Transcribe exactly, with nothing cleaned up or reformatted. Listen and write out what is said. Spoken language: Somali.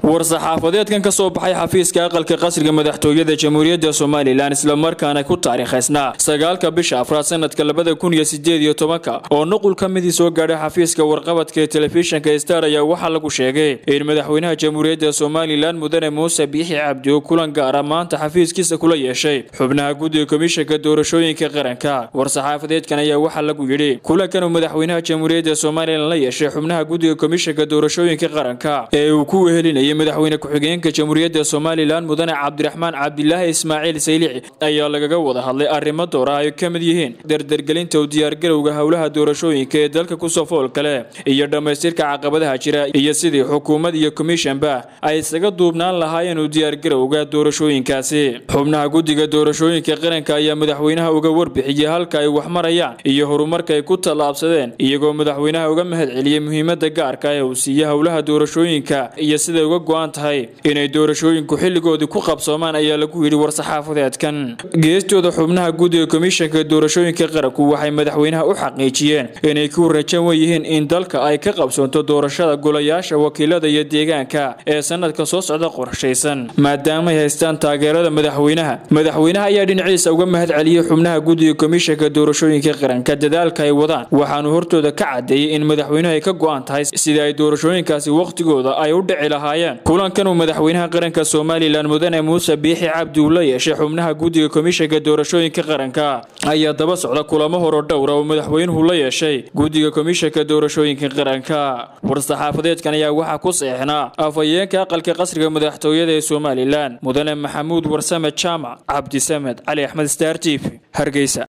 war-saxaafadeedkan ka soo baxay xafiiska aqalka qasriga madaxtooyada Jamhuuriyadda Soomaaliland isla markaana ku taariikhaysnaa sagaalka bisha afraad sanadka labada kun iyo sideed iyo tobanka oo nuqul ka mid soo gaadhay xafiiska warqabadka telefishinka Star ayaa waxa lagu sheegay in madaxweynaha Jamhuuriyadda Soomaaliland Mudane Muuse Biixi Cabdi oo kulan gaar ah maanta xafiiskiisa kula yeeshay xubnaha guddiga komishanka doorashooyinka qaranka. war-saxaafadeedkan ayaa waxa lagu yiri kulankan uu madaxweynaha Jamhuuriyadda Soomaaliland la yeeshay xubnaha guddiga komishanka doorashooyinka qaranka ee uu ku wehelinayay madaxweyne ku-xigeenka Jamhuuriyadda Soomaaliland Mudane Cabdiraxmaan Cabdilaahi Ismaaciil Saylici ayaa lagaga wada hadlay arrimo door ah ay ka mid yihiin dardargelinta u diyaargarowga hawlaha doorashooyinka ee dalka ku soo fool kale iyo dhamaystirka caqabadaha jira iyo sidii xukuumad iyo komishanba ay isaga duubnaan lahaayeen u diyaargarowga doorashooyinkaasi. xubnaha guddiga doorashooyinka qaranka ayaa madaxweynaha uga warbixiyay halka ay wax marayaan iyo horumarka ay ku tallaabsadeen iyagoo madaxweynaha uga mahadceliyay muhiimadda gaarka ah ee uu siiyay hawlaha doorashooyinka iyo sida uga go'an tahay inay doorashooyinku xilligoodii ku qabsoomaan ayaa lagu yiri war-saxaafadeedkan. geestooda xubnaha guddiga komishanka doorashooyinka qaranku waxay madaxweynaha u xaqiijiyeen inay ku rajan yihiin in dalka ay ka qabsoonto doorashada golayaasha wakiilada iyo deegaanka ee sanadka soo socda qorshaysan maadaama ay haystaan taageerada madaxweynaha. madaxweynaha ayaa dhinaciisa uga mahadceliyay xubnaha guddiga komishanka doorashooyinka qaranka dadaalka ay wadaan waxaanu hortooda ka cadeeyay in madaxweynaha ay ka go'an tahay sidii ay doorashooyinkaasi waqtigooda ay u dhici lahaayeen. kulankan uu madaxweynaha qaranka Soomaaliland Mudane Muuse Biixi Cabdi uu la yeeshay xubnaha guddiga komishanka doorashooyinka qaranka ayaa daba socda kulamo hore dhowr ah oo madaxweynuhu la yeeshay guddiga komishanka doorashooyinka qaranka. war-saxaafadeedkan ayaa waxa ku saxeexnaa afhayeenka aqalka qasriga madaxtooyada ee Soomaaliland Mudane Maxamuud Warsame Jaamac Cabdi Samed Cali Axmed Star T V Hargeysa.